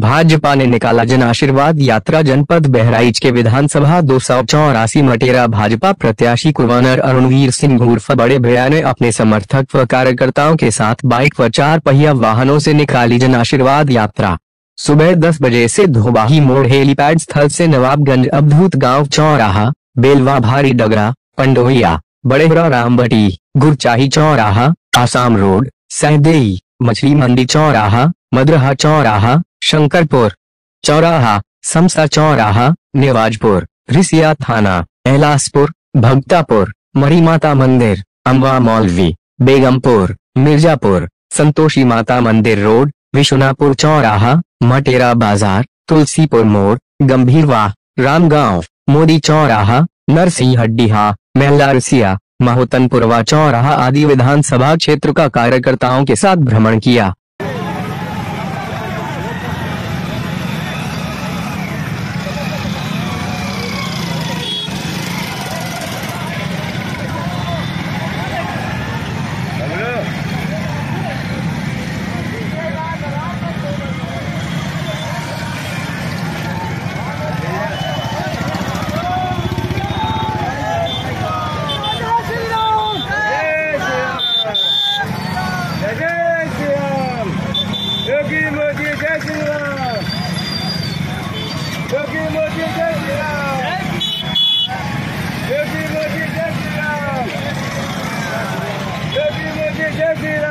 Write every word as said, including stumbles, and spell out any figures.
भाजपा ने निकाला जन आशीर्वाद यात्रा। जनपद बहराइच के विधानसभा दो सौ चौरासी मटेरा भाजपा प्रत्याशी कुलवंतर अरुणवीर सिंह उर्फ बड़े भैया ने अपने समर्थक व कार्यकर्ताओं के साथ बाइक व चार पहिया वाहनों से निकाली जन आशीर्वाद यात्रा। सुबह दस बजे से धोबाही मोड़ हेलीपैड स्थल से नवाबगंज अवधूत गांव चौराहा, बेलवा भारी डगरा, पंडोहिया, बड़ेहरा रामबटी, गुरचाही चौराहा, आसाम रोड, सहदेई, मछली मंडी चौराहा, मदरहा चौराहा, शंकरपुर चौराहा, समसा चौराहा, नेवाजपुर, रिसिया थाना, एलासपुर, भक्तापुर, मरी माता मंदिर, अम्बा मौलवी, बेगमपुर, मिर्जापुर, संतोषी माता मंदिर रोड, विशुनापुर चौराहा, मटेरा बाजार, तुलसीपुर मोड़, गंभीरवा, रामगांव, मोदी चौराहा, नरसिंह हड्डीहा, मेलारसिया, माहोतनपुरवा चौराहा आदि विधानसभा क्षेत्र का कार्यकर्ताओं के साथ भ्रमण किया। योगी मोदी जय श्री राम। योगी मोदी जय श्री राम। योगी मोदी जय श्री राम। योगी मोदी जय श्री राम।